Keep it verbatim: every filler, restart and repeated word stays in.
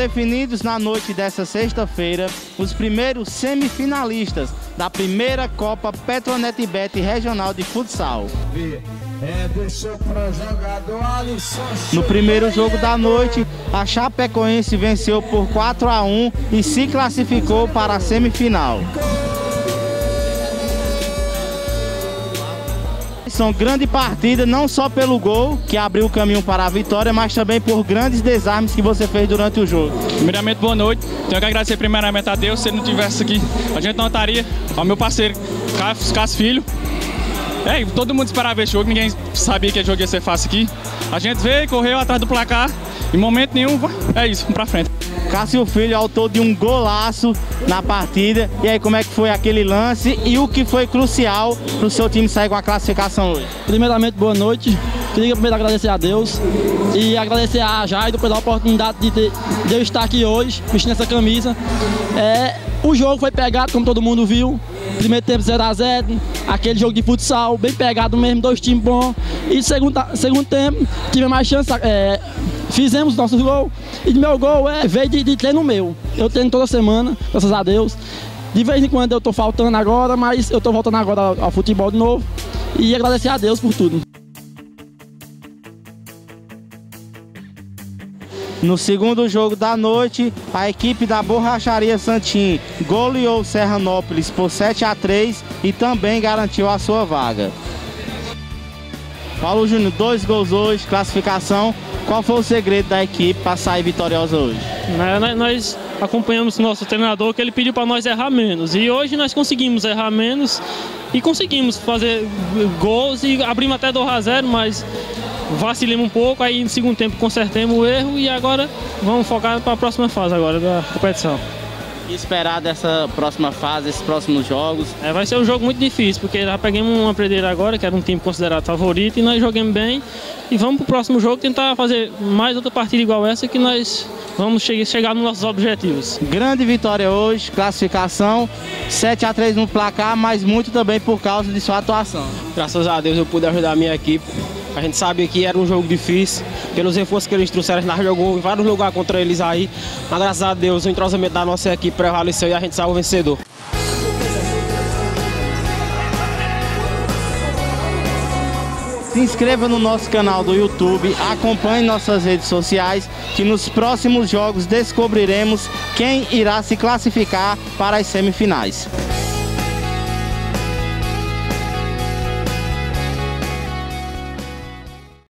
definidos na noite desta sexta-feira os primeiros semifinalistas da primeira Copa Petronetbet Regional de Futsal. No primeiro jogo da noite, a Chapecoense venceu por quatro a um e se classificou para a semifinal. São grande partida, não só pelo gol, que abriu o caminho para a vitória, mas também por grandes desarmes que você fez durante o jogo. Primeiramente, boa noite. Tenho que agradecer primeiramente a Deus. Se ele não tivesse aqui, a gente não estaria. Ao meu parceiro, Cássio Filho. É, todo mundo esperava esse jogo, ninguém sabia que o jogo ia ser fácil aqui. A gente veio, correu atrás do placar, em momento nenhum, é isso, vamos pra frente. Cássio Filho, autor de um golaço na partida. E aí, como é que foi aquele lance e o que foi crucial para o seu time sair com a classificação hoje? Primeiramente, boa noite. Queria primeiro agradecer a Deus e agradecer a Jaido pela oportunidade de, ter, de eu estar aqui hoje, vestindo essa camisa. É, o jogo foi pegado, como todo mundo viu. Primeiro tempo zero a zero, aquele jogo de futsal, bem pegado mesmo, dois times bons. E segundo, segundo tempo, tive mais chance, é, fizemos nossos gols. E meu gol é, veio de, de treino meu. Eu treino toda semana, graças a Deus. De vez em quando eu tô faltando agora, mas eu tô voltando agora ao, ao futebol de novo. E agradecer a Deus por tudo. No segundo jogo da noite, a equipe da Borracharia Santim goleou Serranópolis por sete a três e também garantiu a sua vaga. Paulo Júnior, dois gols hoje, classificação. Qual foi o segredo da equipe para sair vitoriosa hoje? Nós acompanhamos o nosso treinador, que ele pediu para nós errar menos. E hoje nós conseguimos errar menos e conseguimos fazer gols e abrimos até dois a zero, mas vacilamos um pouco, aí no segundo tempo consertamos o erro e agora vamos focar para a próxima fase agora da competição. E esperar dessa próxima fase, esses próximos jogos? É, vai ser um jogo muito difícil, porque já pegamos uma Pedreira agora, que era um time considerado favorito, e nós jogamos bem. E vamos para o próximo jogo tentar fazer mais outra partida igual essa, que nós vamos che chegar nos nossos objetivos. Grande vitória hoje, classificação, sete a três no placar, mas muito também por causa de sua atuação. Graças a Deus eu pude ajudar a minha equipe. A gente sabe que era um jogo difícil, pelos reforços que eles trouxeram, a gente jogou em vários lugares contra eles aí, mas graças a Deus o entrosamento da nossa equipe prevaleceu e a gente saiu vencedor. Se inscreva no nosso canal do YouTube, acompanhe nossas redes sociais, que nos próximos jogos descobriremos quem irá se classificar para as semifinais.